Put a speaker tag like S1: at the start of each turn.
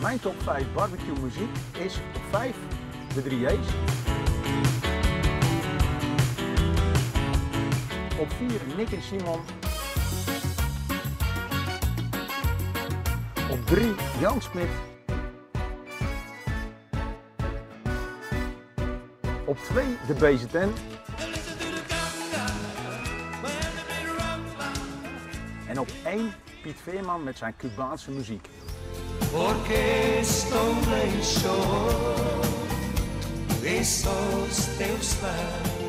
S1: Mijn top 5 barbecue muziek is op 5 de 3J's. Op 4 Nick en Simon. Op 3 Jan Smit. Op 2 de BZN. En op 1 Piet Veerman met zijn Cubaanse muziek.
S2: Porque estou bem só, besos teus lábios.